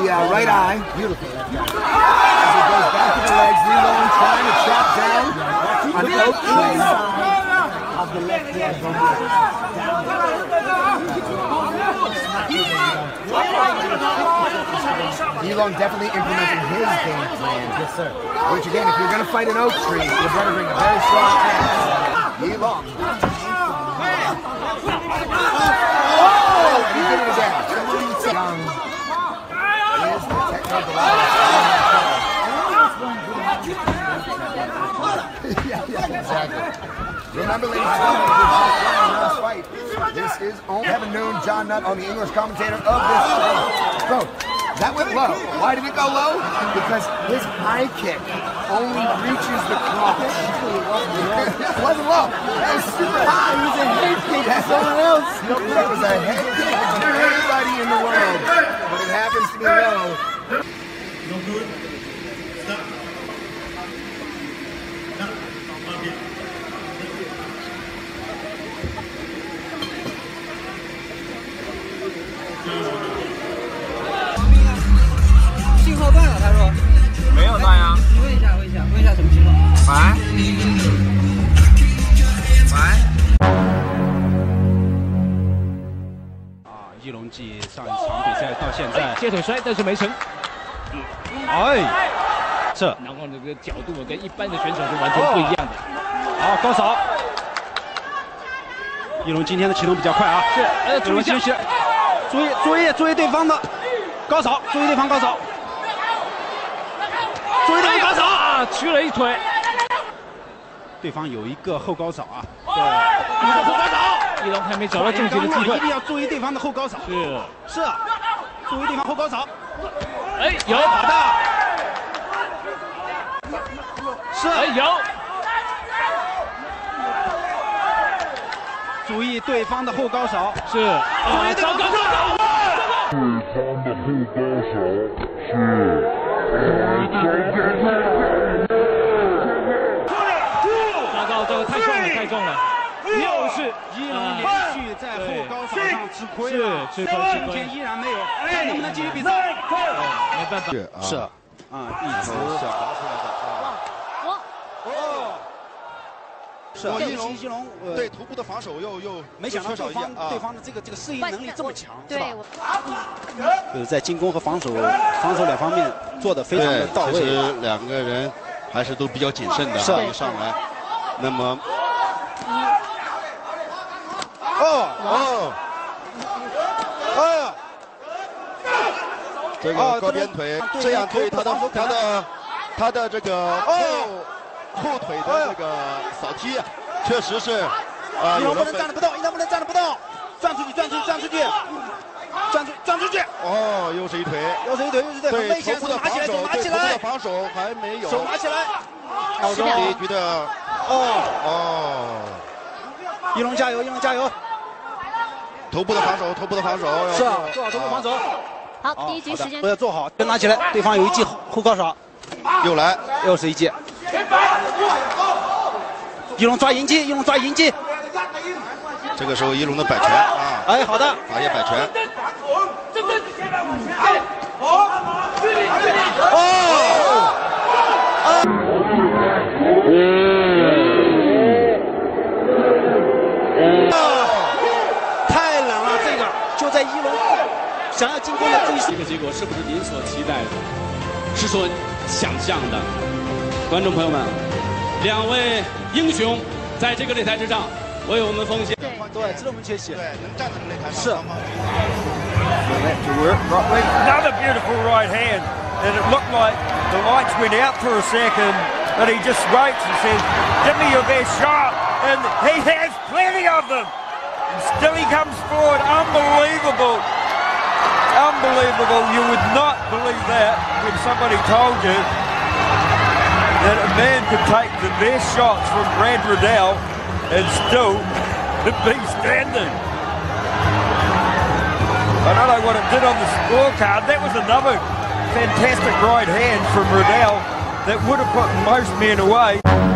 the right eye. Beautiful. As he goes back to the legs, reloading, trying to chop down on the oak tree. Of the left leg. Yilong definitely implementing his game plan. Yes, sir. Which again, if you're going to fight an oak tree, you better bring a very strong axe. Yilong. Oh! And he did it again. Young is the technical yeah, exactly. Remember, ladies and gentlemen, if you're watching the last fight, this is only Kevin Noon, John Nutt, on the English commentator of this show. Bro, that went low. Why did it go low? Because his high kick only reaches the crotch. It wasn't low. That was super high. It was a head kick to someone else. It was a head kick to everybody in the world. But it happens to be low. No good. Stop. Stop. 信号断了，他说。 没有断呀。 问一下什么情况？ 喂。 翼龙继上一场比赛到现在接腿摔，但是没成。哎，这然后这个角度跟一般的选手是完全不一样的。好，高扫。翼龙今天的启动比较快啊。是，注意休息。注意对方的高扫，注意对方高扫。 注意对方高扫啊，取了一腿。对方有一个后高扫啊，对，一个后高扫，翼龙还没找到正确的机会，一定要注意对方的后高扫。是，注意对方后高扫。哎，有好的，是，哎有。注意对方的后高扫，是，注意对方高扫。对方的后高扫是。 糟糕，这个太重了，又是翼龙连续在后高扫上吃亏了，是吃亏，目前依然没有，看能不能继续比赛。没办法，是啊，一直想拔出来的是翼龙对头部的防守又没想到对方的这个适应能力这么强，是吧？ 就是在进攻和防守两方面做得非常的到位。 其实两个人还是都比较谨慎的，一上来，那么，这个高边腿这样对他的这个后腿的这个扫踢，确实是翼龙不能站着不动，翼龙不能站着不动，转出去。 哦，又是一腿，对危险，手拿起来， 头部的防守还没有， 手拿起来。 这一局的翼龙加油！ 头部的防守， 是啊，做好头部防守。 好，第一局时间都要做好，拿起来，对方有一记后高扫，又是一记。翼龙抓银击。 这个时候翼龙的摆拳啊， 哎，好的， 打野摆拳。 太冷了，这个就在翼龙想要进攻的这个结果是不是您所期待的？是所想象的？观众朋友们，两位英雄在这个擂台之上为我们奉献。 对，值得我们学习。 对，能站在擂台上。 是。 Another beautiful right hand, and it looked like the lights went out for a second, but he just waits and says, "Give me your best shot," and he has plenty of them. And still he comes forward. Unbelievable. You would not believe that when somebody told you that a man could take the best shots from Brad Riddell and still be standing. I don't know what it did on the scorecard. That was another fantastic right hand from Riddell that would have put most men away.